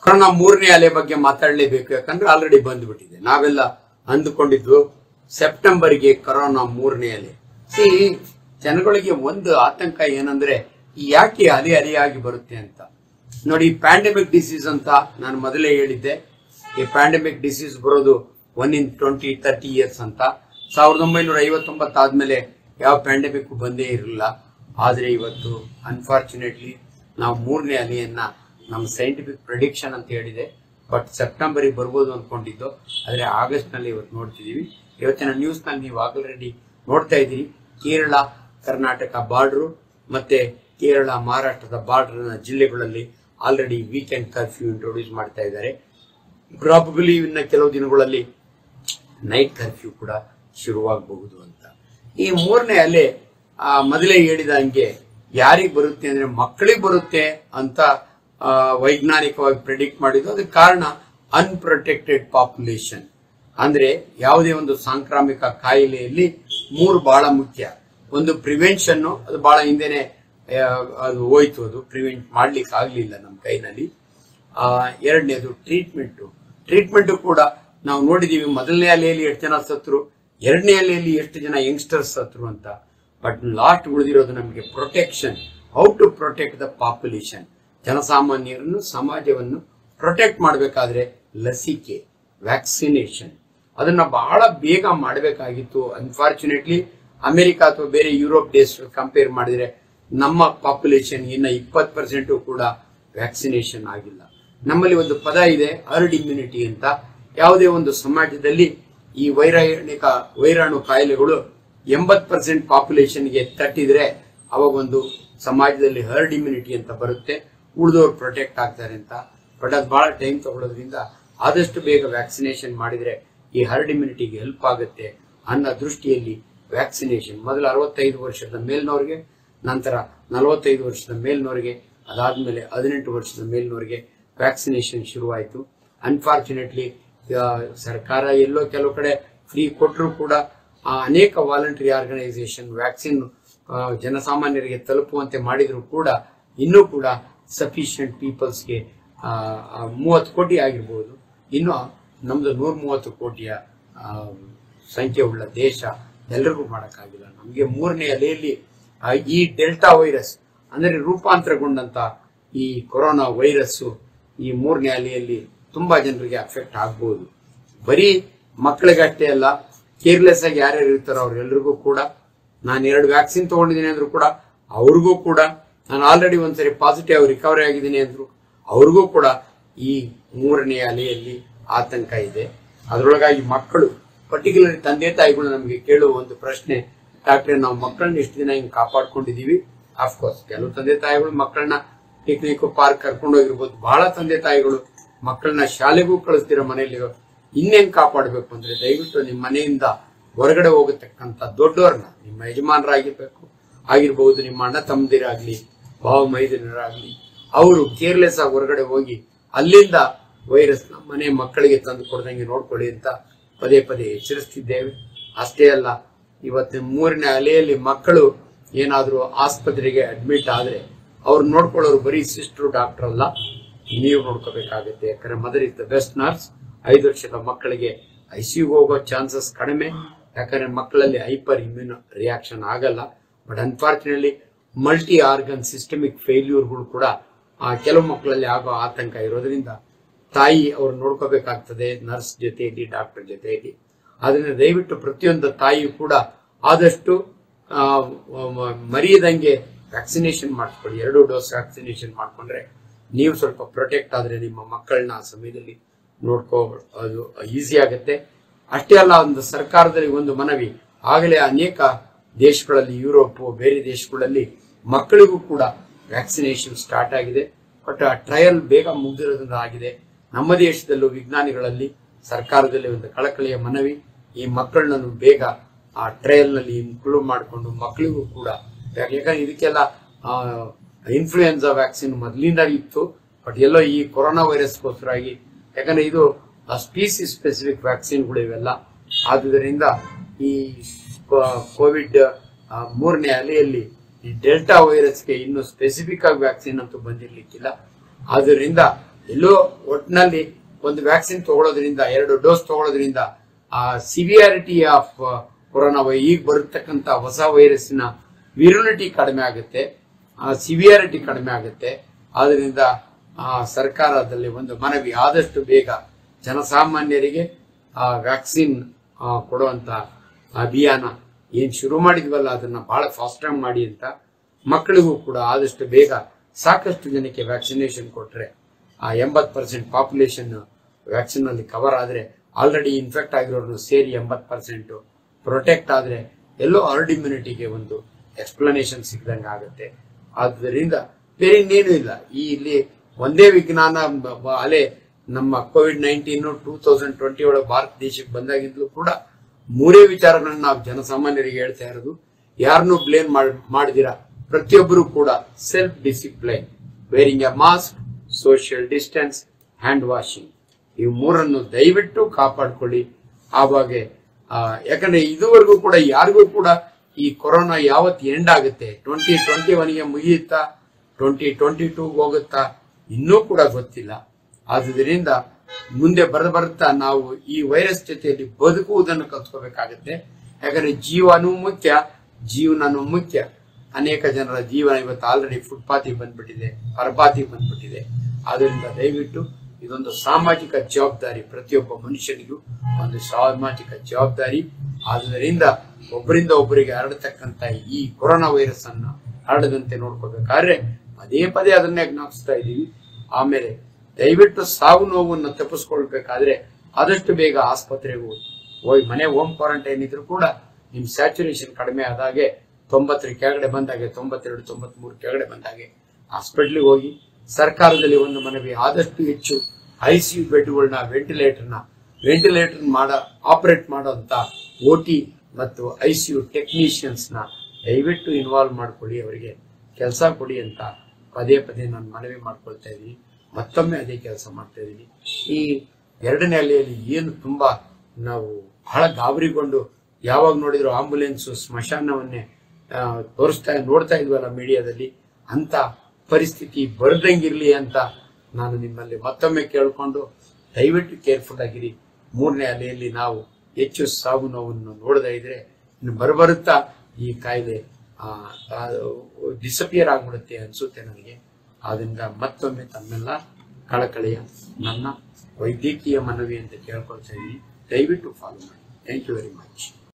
Corona ಮೂರನೇ ಅಲೆ ಬಗ್ಗೆ ಮಾತಾಡಲೇಬೇಕು, ಯಾಕಂದ್ರೆ ಆಲ್ರೆಡಿ ಬಂದ್ಬಿಟ್ಟಿದೆ. ನಾವೆಲ್ಲ ಅಂದುಕೊಂಡಿದ್ದು ಸೆಪ್ಟೆಂಬರ್ಗೆ ಕೊರೋನಾ ಮೂರನೇ ಅಲೆ. ಜನಗಳಿಗೆ ಒಂದು ಆತಂಕ ಏನಂದ್ರೆ ಯಾಕೆ ಅಲೆ ಅಲೆಯಾಗಿ ಬರುತ್ತೆ ಅಂತ. ನೋಡಿ, ಪ್ಯಾಂಡಮಿಕ್ ಡಿಸೀಸ್ ಅಂತ ನಾನು ಮೊದಲೇ ಹೇಳಿದ್ದೆ. ಈ ಪ್ಯಾಂಡಮಿಕ್ ಡಿಸೀಸ್ ಬರೋದು 1 in 20-30 years ಅಂತ. 1959 ಆದ್ಮೇಲೆ ಯಾವ ಪ್ಯಾಂಡಮಿಕ್ ಬಂದೇ ಇರಲಿಲ್ಲ. ಆದ್ರೆ ಇವತ್ತು ಅನ್ಫಾರ್ಚುನೇಟ್ಲಿ ನಾವು ಮೂರನೇ ಅಲೆಯನ್ನ ನಮ್ಮ ಸೈಂಟಿಫಿಕ್ ಪ್ರೆಡಿಕ್ಷನ್ ಅಂತ ಹೇಳಿದೆ, ಬಟ್ ಸೆಪ್ಟೆಂಬರ್ಗೆ ಬರ್ಬೋದು ಅನ್ಕೊಂಡಿದ್ದು, ಆದ್ರೆ ಆಗಸ್ಟ್ ನಲ್ಲಿ ಇವತ್ತು ನೋಡ್ತಿದೀವಿ. ಇವತ್ತಿನ ನ್ಯೂಸ್ ನಲ್ಲಿ ನೀವು ಆಲ್ರೆಡಿ ನೋಡ್ತಾ ಇದ್ದೀರಿ, ಕೇರಳ ಕರ್ನಾಟಕ ಬಾರ್ಡರ್ ಮತ್ತೆ ಕೇರಳ ಮಹಾರಾಷ್ಟ್ರದ ಬಾರ್ಡರ್ ಜಿಲ್ಲೆಗಳಲ್ಲಿ ಆಲ್ರೆಡಿ ವೀಕೆಂಡ್ ಕರ್ಫ್ಯೂ ಇಂಟ್ರೊಡ್ಯೂಸ್ ಮಾಡ್ತಾ ಇದ್ದಾರೆ. ಪ್ರಾಬಬಲಿ ಇನ್ನ ಕೆಲವು ದಿನಗಳಲ್ಲಿ ನೈಟ್ ಕರ್ಫ್ಯೂ ಕೂಡ ಶುರುವಾಗಬಹುದು ಅಂತ. ಈ ಮೂರನೇ ಅಲೆ ಮೊದಲೇ ಹೇಳಿದ ಹಂಗೆ ಯಾರಿಗೆ ಬರುತ್ತೆ ಅಂದ್ರೆ ಮಕ್ಕಳಿಗೆ ಬರುತ್ತೆ ಅಂತ ವೈಜ್ಞಾನಿಕವಾಗಿ ಪ್ರೆಡಿಕ್ಟ್ ಮಾಡಿದ್ದು. ಅದಕ್ಕೆ ಕಾರಣ ಅನ್ಪ್ರೊಟೆಕ್ಟೆಡ್ ಪಾಪ್ಯುಲೇಷನ್. ಅಂದ್ರೆ ಯಾವುದೇ ಒಂದು ಸಾಂಕ್ರಾಮಿಕ ಕಾಯಿಲೆಯಲ್ಲಿ 3 ಬಹಳ ಮುಖ್ಯ. ಒಂದು ಪ್ರಿವೆನ್ಷನ್, ಅದು ಬಹಳ ಹಿಂದೆನೆ ಅದು ಹೋಯ್ತು, ಅದು ಪ್ರಿವೆಂಟ್ ಮಾಡ್ಲಿಕ್ಕೆ ಆಗ್ಲಿಲ್ಲ ನಮ್ಮ ಕೈನಲ್ಲಿ. ಎರಡನೇದು ಟ್ರೀಟ್ಮೆಂಟ್ ಕೂಡ ನಾವು ನೋಡಿದೀವಿ. ಮೊದಲನೇ ಅಲೆಯಲ್ಲಿ ಎಷ್ಟು ಜನ ಸತ್ರು, ಎರಡನೇ ಅಲೆಯಲ್ಲಿ ಎಷ್ಟು ಜನ ಯಂಗ್ಸ್ಟರ್ಸ್ ಸತ್ರು ಅಂತ. ಬಟ್ ಲಾಸ್ಟ್ ಉಳಿದಿರೋದು ನಮಗೆ protection, how to protect the population. ಜನಸಾಮಾನ್ಯರನ್ನು, ಸಮಾಜವನ್ನು ಪ್ರೊಟೆಕ್ಟ್ ಮಾಡಬೇಕಾದ್ರೆ ಲಸಿಕೆ, ವ್ಯಾಕ್ಸಿನೇಷನ್, ಅದನ್ನ ಬಹಳ ಬೇಗ ಮಾಡಬೇಕಾಗಿತ್ತು. ಅನ್ಫಾರ್ಚುನೇಟ್ಲಿ ಅಮೆರಿಕ ಅಥವಾ ಬೇರೆ ಯುರೋಪ್ ದೇಶ ಕಂಪೇರ್ ಮಾಡಿದ್ರೆ ನಮ್ಮ ಪಾಪ್ಯುಲೇಷನ್ ಇನ್ನ 20% ಕೂಡ ವ್ಯಾಕ್ಸಿನೇಷನ್ ಆಗಿಲ್ಲ. ನಮ್ಮಲ್ಲಿ ಒಂದು ಪದ ಇದೆ, ಹರ್ಡ್ ಇಮ್ಯುನಿಟಿ ಅಂತ. ಯಾವುದೇ ಒಂದು ಸಮಾಜದಲ್ಲಿ ಈ ವೈರಾಣು ಕಾಯಿಲೆಗಳು 80% ಪಾಪ್ಯುಲೇಷನ್ಗೆ ತಟ್ಟಿದ್ರೆ ಅವಾಗ ಒಂದು ಸಮಾಜದಲ್ಲಿ ಹರ್ಡ್ ಇಮ್ಯುನಿಟಿ ಅಂತ ಬರುತ್ತೆ, ಉಳಿದವರು ಪ್ರೊಟೆಕ್ಟ್ ಆಗ್ತಾರೆ ಅಂತ. ಬಟ್ ಅದು ಬಹಳ ಟೈಮ್ ತಗೊಳ್ಳೋದ್ರಿಂದ ಆದಷ್ಟು ಬೇಗ ವ್ಯಾಕ್ಸಿನೇಷನ್ ಮಾಡಿದ್ರೆ ಈ ಹರ್ಡ್ ಇಮ್ಯುನಿಟಿಗೆ ಹೆಲ್ಪ್ ಆಗುತ್ತೆ ಅನ್ನೋ ದೃಷ್ಟಿಯಲ್ಲಿ ವ್ಯಾಕ್ಸಿನೇಷನ್ ಮೊದಲು 65 ವರ್ಷದ ಮೇಲ್ನವ್ರಿಗೆ, ನಂತರ 45 ವರ್ಷದ ಮೇಲ್ನವ್ರಿಗೆ, ಅದಾದ್ಮೇಲೆ 18 ವರ್ಷದ ಮೇಲ್ನವ್ರಿಗೆ ವ್ಯಾಕ್ಸಿನೇಷನ್ ಶುರುವಾಯಿತು. ಅನ್ಫಾರ್ಚುನೇಟ್ಲಿ ಸರ್ಕಾರ ಎಲ್ಲೋ ಕೆಲವು ಕಡೆ ಫ್ರೀ ಕೊಟ್ಟರು ಕೂಡ ಅನೇಕ ವಾಲಂಟರಿ ಆರ್ಗನೈಸೇಷನ್ ವ್ಯಾಕ್ಸಿನ್ ಜನಸಾಮಾನ್ಯರಿಗೆ ತಲುಪುವಂತೆ ಮಾಡಿದ್ರು ಕೂಡ ಇನ್ನೂ ಕೂಡ ಸಫಿಶಿಯಂಟ್ ಪೀಪಲ್ಸ್ಗೆ 30 ಕೋಟಿ ಆಗಿರ್ಬೋದು. ಇನ್ನು ನಮ್ದು 130 ಕೋಟಿಯ ಸಂಖ್ಯೆ ಉಳ್ಳ ದೇಶ, ಎಲ್ಲರಿಗೂ ಮಾಡೋಕ್ಕಾಗಿಲ್ಲ. ನಮಗೆ ಮೂರನೇ ಅಲೆಯಲ್ಲಿ ಈ ಡೆಲ್ಟಾ ವೈರಸ್ ಅಂದರೆ ರೂಪಾಂತರಗೊಂಡಂತ ಈ ಕೊರೋನಾ ವೈರಸ್ ಈ ಮೂರನೇ ಅಲೆಯಲ್ಲಿ ತುಂಬಾ ಜನರಿಗೆ ಅಫೆಕ್ಟ್ ಆಗ್ಬಹುದು. ಬರೀ ಮಕ್ಕಳಿಗಷ್ಟೇ ಅಲ್ಲ, ಕೇರ್ಲೆಸ್ ಆಗಿ ಯಾರ್ಯಾರು ಇರ್ತಾರೋ ಅವ್ರೆಲ್ರಿಗೂ ಕೂಡ. ನಾನು 2 ವ್ಯಾಕ್ಸಿನ್ ತಗೊಂಡಿದ್ದೀನಿ ಅಂದ್ರೂ ಕೂಡ ಅವ್ರಿಗೂ ಕೂಡ, ನಾನು ಆಲ್ರೆಡಿ ಒಂದ್ಸರಿ ಪಾಸಿಟಿವ್ ರಿಕವರಿ ಆಗಿದ್ದೀನಿ ಅಂದ್ರು ಅವ್ರಿಗೂ ಕೂಡ ಈ ಮೂರನೇ ಅಲೆಯಲ್ಲಿ ಆತಂಕ ಇದೆ. ಅದರೊಳಗಾಗಿ ಮಕ್ಕಳು, ಪರ್ಟಿಕ್ಯುಲರ್ ತಂದೆ ತಾಯಿಗಳು ನಮಗೆ ಕೇಳುವ ಒಂದು ಪ್ರಶ್ನೆ, ಡಾಕ್ಟ್ರೆ ನಾವು ಮಕ್ಕಳನ್ನ ಎಷ್ಟು ದಿನ ಹಿಂಗ್ ಕಾಪಾಡ್ಕೊಂಡಿದೀವಿ. ಅಫ್ಕೋರ್ಸ್ ಕೆಲವು ತಂದೆ ತಾಯಿಗಳು ಮಕ್ಕಳನ್ನ ಪಿಕ್ನಿಕ್ ಪಾರ್ಕ್ ಕರ್ಕೊಂಡು ಹೋಗಿರ್ಬೋದು, ಬಹಳ ತಂದೆ ತಾಯಿಗಳು ಮಕ್ಕಳನ್ನ ಶಾಲೆಗೂ ಕಳಿಸ್ತಿರೋ ಮನೆಯಲ್ಲಿ ಇನ್ನೇನ್ ಕಾಪಾಡಬೇಕು ಅಂದ್ರೆ ದಯವಿಟ್ಟು ನಿಮ್ಮ ಮನೆಯಿಂದ ಹೊರಗಡೆ ಹೋಗತಕ್ಕಂತ ದೊಡ್ಡವ್ರನ್ನ, ನಿಮ್ಮ ಆಗಿರ್ಬಹುದು, ನಿಮ್ಮ ಅಣ್ಣ ತಮ್ಮದಿರಾಗ್ಲಿ, ಭಾವ ಮೈದನರಾಗ್ಲಿ, ಅವರು ಕೇರ್ಲೆಸ್ ಆಗಿ ಹೊರಗಡೆ ಹೋಗಿ ಅಲ್ಲಿಂದ ವೈರಸ್ ಮನೆ ಮಕ್ಕಳಿಗೆ ತಂದು ಕೊಡ್ದಂಗೆ ನೋಡ್ಕೊಳ್ಳಿ ಅಂತ ಪದೇ ಪದೇ ಎಚ್ಚರಿಸ್ತಿದ್ದೇವೆ. ಅಷ್ಟೇ ಅಲ್ಲ, ಇವತ್ತು ಮೂರನೇ ಅಲೆಯಲ್ಲಿ ಮಕ್ಕಳು ಏನಾದ್ರೂ ಆಸ್ಪತ್ರೆಗೆ ಅಡ್ಮಿಟ್ ಆದ್ರೆ ಅವ್ರು ನೋಡ್ಕೊಳ್ಳೋರು ಬರೀ ಸಿಸ್ಟರ್ ಡಾಕ್ಟರ್ ಅಲ್ಲ, ನೀವು ನೋಡ್ಕೋಬೇಕಾಗುತ್ತೆ. ಯಾಕಂದ್ರೆ mother is the best nurse. 5 ವರ್ಷದ ಮಕ್ಕಳಿಗೆ ಐಸಿಯುಗೆ ಹೋಗೋ ಚಾನ್ಸಸ್ ಕಡಿಮೆ, ಯಾಕಂದ್ರೆ ಮಕ್ಕಳಲ್ಲಿ ಹೈಪರ್ ಇಮ್ಯೂನ್ ರಿಯಾಕ್ಷನ್ ಆಗಲ್ಲ. But unfortunately multi organ systemic ಫೇಲ್ಯೂರ್ಗಳು ಕೂಡ ಕೆಲವು ಮಕ್ಕಳಲ್ಲಿ ಆಗೋ ಆತಂಕ ಇರೋದ್ರಿಂದ ತಾಯಿ ಅವ್ರು ನೋಡ್ಕೋಬೇಕಾಗ್ತದೆ, ನರ್ಸ್ ಜೊತೆಯಲ್ಲಿ, ಡಾಕ್ಟರ್ ಜೊತೆಯಲ್ಲಿ. ಆದ್ರಿಂದ ದಯವಿಟ್ಟು ಪ್ರತಿಯೊಂದು ತಾಯಿಯು ಕೂಡ ಆದಷ್ಟು ಮರೆಯದಂಗೆ ವ್ಯಾಕ್ಸಿನೇಷನ್ ಮಾಡಿಸ್ಕೊಳ್ಳಿ. 2 ಡೋಸ್ ವ್ಯಾಕ್ಸಿನೇಷನ್ ಮಾಡ್ಕೊಂಡ್ರೆ ನೀವು ಸ್ವಲ್ಪ ಪ್ರೊಟೆಕ್ಟ್ ಆದ್ರೆ ನಿಮ್ಮ ಮಕ್ಕಳನ್ನ ಆ ಸಮಯದಲ್ಲಿ ನೋಡ್ಕೋದು ಈಸಿ ಆಗುತ್ತೆ. ಅಷ್ಟೇ ಅಲ್ಲ, ಒಂದು ಸರ್ಕಾರದಲ್ಲಿ ಒಂದು ಮನವಿ, ಆಗಲೇ ಅನೇಕ ದೇಶಗಳಲ್ಲಿ, ಯುರೋಪ್ ಬೇರೆ ದೇಶಗಳಲ್ಲಿ ಮಕ್ಕಳಿಗೂ ಕೂಡ ವ್ಯಾಕ್ಸಿನೇಷನ್ ಸ್ಟಾರ್ಟ್ ಆಗಿದೆ. ಬಟ್ ಆ ಟ್ರಯಲ್ ಬೇಗ ಮುಗಿದಿರೋದ್ರಿಂದ ಆಗಿದೆ. ನಮ್ಮ ದೇಶದಲ್ಲೂ ವಿಜ್ಞಾನಿಗಳಲ್ಲಿ, ಸರ್ಕಾರದಲ್ಲಿ ಒಂದು ಕಳಕಳಿಯ ಮನವಿ, ಈ ಮಕ್ಕಳನ್ನು ಬೇಗ ಆ ಟ್ರಯಲ್ ನಲ್ಲಿ ಇನ್ಕ್ಲೂಡ್ ಮಾಡಿಕೊಂಡು ಮಕ್ಕಳಿಗೂ ಕೂಡ, ಯಾಕಂದ್ರೆ ಇದಕ್ಕೆಲ್ಲ ಇನ್ಫ್ಲೂಯೆನ್ಸಾ ವ್ಯಾಕ್ಸಿನ್ ಮೊದಲಿಂದ ಇತ್ತು, ಬಟ್ ಎಲ್ಲೋ ಈ ಕೊರೋನಾ ವೈರಸ್ಗೋಸ್ಕರಾಗಿ, ಯಾಕಂದ್ರೆ ಇದು ಸ್ಪೀಸಿಸ್ ಸ್ಪೆಸಿಫಿಕ್ ವ್ಯಾಕ್ಸಿನ್ಗಳು ಇವೆಲ್ಲ. ಆದುದರಿಂದ ಈ ಕೋವಿಡ್ ಮೂರನೇ ಅಲೆಯಲ್ಲಿ ಈ ಡೆಲ್ಟಾ ವೈರಸ್ಗೆ ಇನ್ನು ಸ್ಪೆಸಿಫಿಕ್ ಆಗಿ ವ್ಯಾಕ್ಸಿನ್ ಅಂತೂ ಬಂದಿರ್ಲಿಕ್ಕಿಲ್ಲ. ಆದ್ದರಿಂದ ಎಲ್ಲೋ ಒಟ್ಟಿನಲ್ಲಿ ಒಂದು ವ್ಯಾಕ್ಸಿನ್ ತಗೊಳ್ಳೋದ್ರಿಂದ 2 ಡೋಸ್ ತಗೊಳ್ಳೋದ್ರಿಂದ ಆ ಸಿವಿಯಾರಿಟಿ ಆಫ್ ಕೊರೋನಾ ಈಗ ಬರತಕ್ಕಂತ ಹೊಸ ವೈರಸ್ಸಿನ ವಿರುಲಿಟಿ ಕಡಿಮೆ ಆಗುತ್ತೆ, ಆ ಸಿವಿಯಾರಿಟಿ ಕಡಿಮೆ ಆಗುತ್ತೆ. ಆದ್ರಿಂದ ಸರ್ಕಾರದಲ್ಲಿ ಒಂದು ಮನವಿ, ಆದಷ್ಟು ಬೇಗ ಜನಸಾಮಾನ್ಯರಿಗೆ ಆ ವ್ಯಾಕ್ಸಿನ್ ಕೊಡುವಂತ ಅಭಿಯಾನ ಏನ್ ಶುರು ಮಾಡಿದ್ವಲ್ಲ ಅದನ್ನ ಬಹಳ ಫಾಸ್ಟ್ ಆಗಿ ಮಾಡಿ ಅಂತ. ಮಕ್ಕಳಿಗೂ ಕೂಡ ಆದಷ್ಟು ಬೇಗ ಸಾಕಷ್ಟು ಜನಕ್ಕೆ ವ್ಯಾಕ್ಸಿನೇಷನ್ ಕೊಟ್ರೆ ಆ 80% ಪಾಪ್ಯುಲೇಷನ್ ವ್ಯಾಕ್ಸಿನ್ ಅಲ್ಲಿ ಕವರ್ ಆದ್ರೆ, ಆಲ್ರೆಡಿ ಇನ್ಫೆಕ್ಟ್ ಆಗಿರೋರು ಸೇರಿ 80% ಪ್ರೊಟೆಕ್ಟ್ ಆದ್ರೆ ಎಲ್ಲೋ ಹರ್ಡ್ ಇಮ್ಯುನಿಟಿಗೆ ಒಂದು ಎಕ್ಸ್ಪ್ಲನೇಷನ್ ಸಿಕ್ಕದಂಗೆ ಆಗುತ್ತೆ. ಆದ್ದರಿಂದ ಬೇರೆ ಇನ್ನೇನು ಇಲ್ಲ. ಇಲ್ಲಿ ಒಂದೇ ವಿಜ್ಞಾನ ಅಲೆ ನಮ್ಮ ಕೋವಿಡ್-19 2020 ಒಳಗೆ ಭಾರತ ದೇಶಕ್ಕೆ ಬಂದಾಗಿಂದಲೂ ಕೂಡ 3 ವಿಚಾರಗಳನ್ನ ನಾವು ಜನಸಾಮಾನ್ಯರಿಗೆ ಹೇಳ್ತಾ ಇರೋದು. ಯಾರನ್ನೂ ಬ್ಲೇಮ್ ಮಾಡಿದಿರಾ, ಪ್ರತಿಯೊಬ್ಬರು ಕೂಡ self discipline, wearing a mask, social distance, hand washing, ಇವು 3 ದಯವಿಟ್ಟು ಕಾಪಾಡ್ಕೊಳ್ಳಿ. ಆವಾಗ ಯಾಕಂದ್ರೆ ಇದುವರೆಗೂ ಕೂಡ ಯಾರಿಗೂ ಕೂಡ ಈ ಕೊರೋನಾ ಯಾವತ್ತು ಎಂಡ್ ಆಗುತ್ತೆ, 2021ಗೆ ಮುಗಿಯುತ್ತಾ 2022 ಹೋಗುತ್ತಾ ಇನ್ನೂ ಕೂಡ ಗೊತ್ತಿಲ್ಲ. ಆದುದರಿಂದ ಮುಂದೆ ಬರ್ತಾ ನಾವು ಈ ವೈರಸ್ ಜೊತೆಯಲ್ಲಿ ಬದುಕುವುದನ್ನು ಕಲ್ತ್ಕೋಬೇಕಾಗತ್ತೆ. ಯಾಕಂದ್ರೆ ಜೀವನೂ ಮುಖ್ಯ, ಜೀವನನೂ ಮುಖ್ಯ. ಅನೇಕ ಜನರ ಜೀವನ ಇವತ್ತು ಆಲ್ರೆಡಿ ಫುಟ್ಪಾತಿಗೆ ಬಂದ್ಬಿಟ್ಟಿದೆ, ಪರಪಾತಿಗೆ ಬಂದ್ಬಿಟ್ಟಿದೆ. ಆದ್ರಿಂದ ದಯವಿಟ್ಟು ಇದೊಂದು ಸಾಮಾಜಿಕ ಜವಾಬ್ದಾರಿ, ಪ್ರತಿಯೊಬ್ಬ ಮನುಷ್ಯನಿಗೂ ಒಂದು ಸಾಮಾಜಿಕ ಜವಾಬ್ದಾರಿ. ಆದುದರಿಂದ ಒಬ್ಬರಿಂದ ಒಬ್ಬರಿಗೆ ಹರಡತಕ್ಕಂತ ಈ ಕೊರೋನಾ ವೈರಸ್ ಅನ್ನ ಹರಡದಂತೆ ನೋಡ್ಕೋಬೇಕಾದ್ರೆ ಪದೇ ಪದೇ ಅದನ್ನೇ ಜ್ಞಾಪಿಸ್ತಾ ಇದ್ದೀವಿ. ಆಮೇಲೆ ದಯವಿಟ್ಟು ಸಾವು ನೋವನ್ನು ತಪ್ಪಿಸ್ಕೊಳ್ಬೇಕಾದ್ರೆ ಆದಷ್ಟು ಬೇಗ ಆಸ್ಪತ್ರೆಗೆ ಹೋಗಿ ಮನೆ ಹೋಮ್ ಕ್ವಾರಂಟೈನ್ ಇದ್ರೂ ಕೂಡ ನಿಮ್ ಸ್ಯಾಚುರೇಷನ್ ಕಡಿಮೆ ಆದಾಗೆ 90 ಕೆಳಗಡೆ ಬಂದಾಗೆ, 92, 93 ಕೆಳಗಡೆ ಬಂದಾಗೆ ಹಾಸ್ಪಿಟ್ಲಿಗೆ ಹೋಗಿ. ಸರ್ಕಾರದಲ್ಲಿ ಒಂದು ಮನವಿ, ಆದಷ್ಟು ಹೆಚ್ಚು ICU ಬೆಡ್ಗಳನ್ನ, ವೆಂಟಿಲೇಟರ್ ಆಪರೇಟ್ ಮಾಡೋಂತ OT ಮತ್ತು ICU ಟೆಕ್ನಿಷಿಯನ್ಸ್ ನ ದಯವಿಟ್ಟು ಇನ್ವಾಲ್ವ್ ಮಾಡ್ಕೊಳ್ಳಿ, ಅವರಿಗೆ ಕೆಲಸ ಕೊಡಿ ಅಂತ ಪದೇ ಪದೇ ನಾನು ಮನವಿ ಮಾಡ್ಕೊಳ್ತಾ ಇದ್ದೀನಿ. ಮತ್ತೊಮ್ಮೆ ಅದೇ ಕೆಲಸ ಮಾಡ್ತಾ ಇದ್ದೀನಿ. ಈ 2ನೇ ಅಲೆಯಲ್ಲಿ ಏನು ತುಂಬಾ ನಾವು ಬಹಳ ಗಾಬರಿಗೊಂಡು ಯಾವಾಗ ನೋಡಿದ್ರು ಆಂಬುಲೆನ್ಸ್ ಸ್ಮಶಾನವನ್ನೇ ನೋಡ್ತಾ ಇದ್ವಲ್ಲ ಮೀಡಿಯಾದಲ್ಲಿ, ಅಂತ ಪರಿಸ್ಥಿತಿ ಬರದಂಗಿರ್ಲಿ ಅಂತ ನಾನು ನಿಮ್ಮಲ್ಲಿ ಮತ್ತೊಮ್ಮೆ ಕೇಳ್ಕೊಂಡು ದಯವಿಟ್ಟು ಕೇರ್ಫುಲ್ ಆಗಿರಿ. 3ನೇ ಅಲೆಯಲ್ಲಿ ನಾವು ಹೆಚ್ಚು ಸಾವು ನೋವನ್ನು ನೋಡದೇ ಇದ್ರೆ ಇನ್ನು ಬರುತ್ತಾ ಈ ಕಾಯಿಲೆ ಡಿಸಪಿಯರ್ ಆಗ್ಬಿಡುತ್ತೆ ಅನ್ಸುತ್ತೆ ನನಗೆ. ಆದ್ರಿಂದ ಮತ್ತೊಮ್ಮೆ ತಮ್ಮೆಲ್ಲ ಕಳಕಳಿಯ ನನ್ನ ವೈದ್ಯಕೀಯ ಮನವಿ ಅಂತ ಕೇಳ್ಕೊಳ್ತಾ ಇದ್ದೀನಿ. ದಯವಿಟ್ಟು ಫಾಲೋ ಮಾಡಿ. Thank you very much.